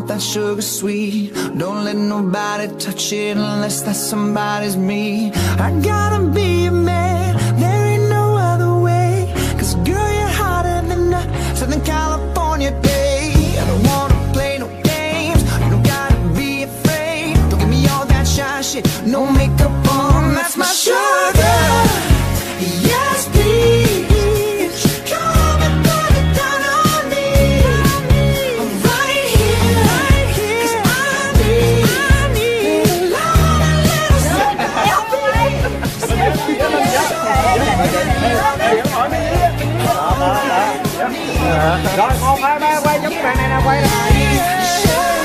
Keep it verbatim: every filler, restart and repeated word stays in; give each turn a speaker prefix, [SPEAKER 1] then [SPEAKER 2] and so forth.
[SPEAKER 1] that sugar sweet. Don't let nobody touch it unless that somebody's me. I gotta be a man, there ain't no other way. Cause girl, you're hotter than a Southern California day. I don't wanna play no games, you don't gotta be afraid. Don't give me all that shy shit, no makeup on, that's my sugar. Yes, please.
[SPEAKER 2] Rồi một hai ba quay giống cái bạn này nè, quay nè.